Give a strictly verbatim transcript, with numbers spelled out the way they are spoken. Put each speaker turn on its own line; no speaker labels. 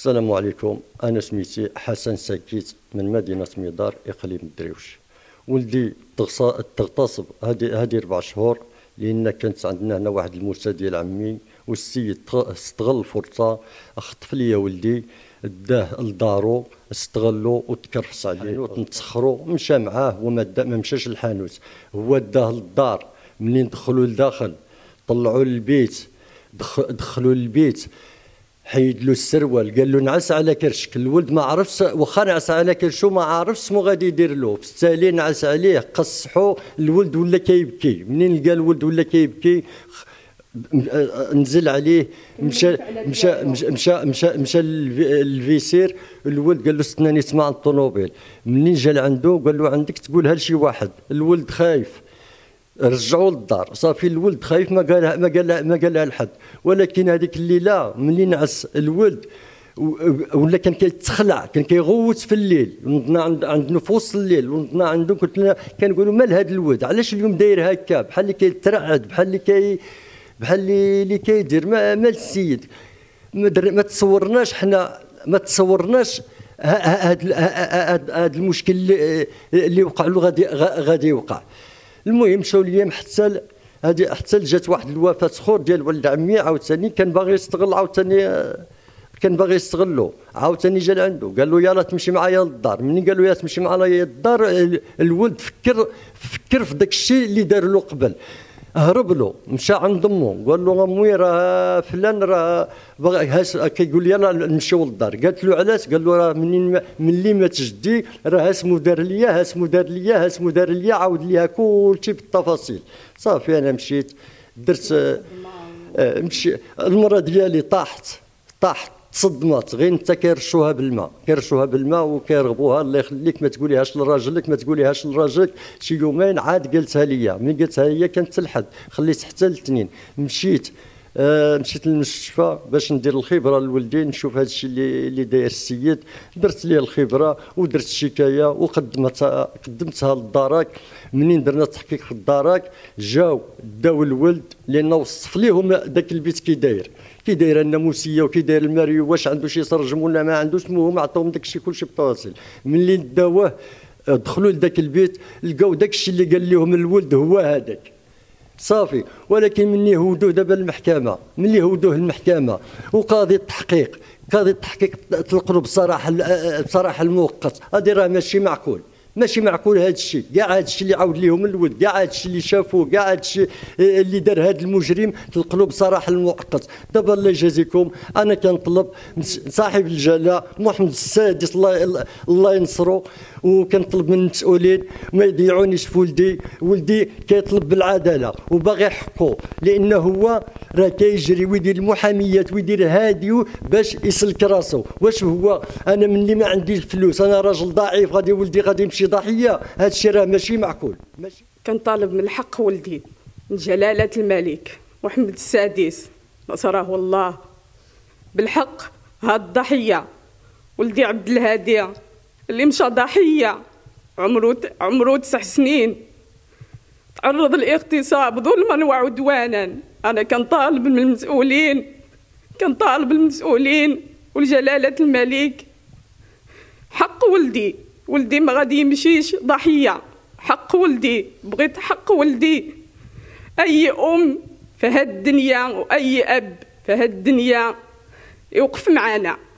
السلام عليكم. أنا سميتي حسن ساكيت من مدينة ميدار إقليم الدريوش. ولدي تغتصب هذه هذه أربع شهور، لأن كانت عندنا هنا واحد الموسى ديال عمي، والسيد استغل الفرصة، خطف ليا ولدي، داه لدارو، استغلو وتكرفس عليه وتنتسخرو. مشى معاه وما ما مشاش للحانوت، هو داه للدار. منين دخلوا لداخل طلعوا للبيت، دخلوا للبيت حيد له السروال، قال له نعس على كرشك. الولد ما عرفش، واخا نعس على كرشو ما عرفش شنو غادي يدير له. في التالي نعس عليه، قصحو، الولد ولا كيبكي. منين لقى الولد ولا كيبكي نزل عليه، مشى مشى مشى مشى مشى للفيسير. الولد قال له استناني تسمع الطوموبيل. منين جا لعندو قال له عندك تقولها لشي واحد. الولد خايف، رجعوا للدار. صافي الولد خايف، ما قالها ما قالها ما قالها لحد. ولكن هذيك الليله ملي نعس الولد ولا كان كيتخلع، كان كيغوت في الليل. نضنا عند عند في وسط الليل، ونضنا عنده. قلت لنا كنقولوا مال هذا الولد، علاش اليوم داير هكا، بحال اللي كيترعد، بحال اللي كي بحال اللي كيدير مال السيد. ما تصورناش حنا، ما تصورناش هذا هذا المشكل اللي وقع له غادي غادي يوقع. المهم مشاو ليام حتى هذه حتى جات واحد الوفاه اخر ديال ولد عمي. عاوتاني كان باغي يستغل، عاوتاني كان باغي يستغلو. عاوتاني جا لعندو قال له يلاه تمشي معايا للدار. منين قال له يا تمشي معايا للدار، الولد فكر فكر في داك الشيء اللي دار له قبل. هرب له، مشى عند امو، قال له امي راه فلان راه باغي كيقول لي يلاه نمشيو للدار. قالت له علاش؟ قال له راه منين ملي مات جدي راه اسمو دار ليا، اسمو دار ليا، اسمو دار ليا، عاود ليها كلشي بالتفاصيل. صافي انا مشيت درت مشي. المراه ديالي طاحت طاحت تصدمات، غير انت كيرشوها بالماء، كيرشوها بالماء وكيرغبوها. الله يخليك ما تقوليهاش لراجلك، ما تقوليهاش لراجلك. شي يومين عاد قالتها ليا. ملي قالتها ليا كانت الحد، خليت حتى الاثنين. مشيت آه مشيت للمستشفى باش ندير الخبره للولدي، نشوف هذا الشيء اللي اللي داير السيد. درت ليه الخبره ودرت الشكايه وقدمتها قدمتها للدارك. منين درنا التحقيق في الدارك جاو داو الولد، لان وصف ليهم ذاك البيت كي داير كي دايره الناموسيه وكي داير الماريو، واش عنده شي سرجم ولا ما عندوش. المهم عطاوهم داك الشيء كلشي بالتفاصيل. ملي داوه دخلوا لذاك البيت لقاو داك الشيء اللي قال لهم الولد هو هذاك. صافي. ولكن مني هودوه دابا المحكمه، ملي هودوه المحكمه وقاضي التحقيق، قاضي التحقيق طلقوا بصراحه بصراحه المؤقت. هذه راه ماشي معقول، ماشي معقول هذا الشيء. كاع هذا الشيء اللي عاود ليهم الولد، كاع هذا الشيء اللي شافوه، كاع هذا الشيء اللي دار هذا المجرم تلقلوا بصراحه المؤقت. دابا الله يجازيكم، انا كنطلب صاحب الجلاله محمد السادس الله الله ينصرو، وكنطلب من المسؤولين ما يضيعونيش في ولدي. ولدي كيطلب بالعداله وباغي حقه، لانه هو راه كيجري ويدير المحاميات ويدير هاديو باش يسلك راسو. واش هو انا مني ما عنديش فلوس، انا راجل ضعيف، غادي ولدي غادي يمشي ضحيه؟ هذا الشيء راه ماشي معقول. ماشي.
كنطالب من حق ولدي، من جلاله الملك محمد السادس نصره الله، بالحق. هاد الضحيه ولدي عبد الهادي اللي مشى ضحيه، عمره عمره تسع سنين، تعرض للاغتصاب ظلما وعدوانا. انا كنطالب من المسؤولين، كنطالب المسؤولين ولجلاله الملك حق ولدي. ولدي ما غادي يمشيش ضحيه، حق ولدي. بغيت حق ولدي. اي ام في هاد الدنيا واي اب في هاد الدنيا يوقف معنا.